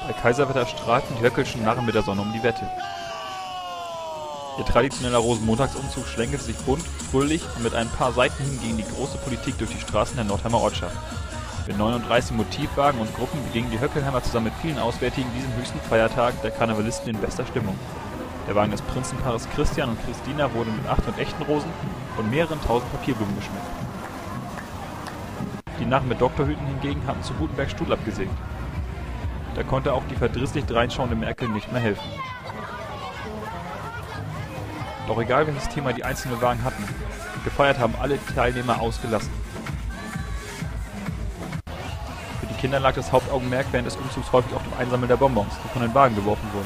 Bei Kaiserwetter strahlten die höckelschen Narren mit der Sonne um die Wette. Ihr traditioneller Rosenmontagsumzug schlängelte sich bunt, fröhlich und mit ein paar Seitenhieben gegen die große Politik durch die Straßen der Nordheimer Ortschaft. Mit 39 Motivwagen und Gruppen begingen die Höckelheimer zusammen mit vielen Auswärtigen diesen höchsten Feiertag der Karnevalisten in bester Stimmung. Der Wagen des Prinzenpaares Christian und Christina wurde mit 800 echten Rosen und mehreren tausend Papierblumen geschmückt. Die Narren mit Doktorhüten hingegen hatten zu Gutenberg Stuhl abgesägt. Da konnte auch die verdrießlich dreinschauende Merkel nicht mehr helfen. Doch egal welches Thema die einzelnen Wagen hatten, gefeiert haben alle Teilnehmer ausgelassen. Für die Kinder lag das Hauptaugenmerk während des Umzugs häufig auf dem Einsammeln der Bonbons, die von den Wagen geworfen wurden.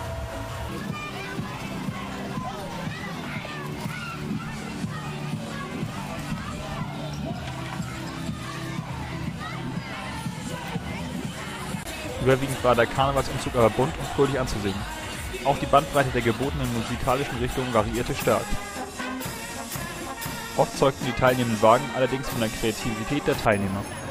Überwiegend war der Karnevalsumzug aber bunt und fröhlich anzusehen. Auch die Bandbreite der gebotenen musikalischen Richtungen variierte stark. Oft zeugten die teilnehmenden Wagen allerdings von der Kreativität der Teilnehmer.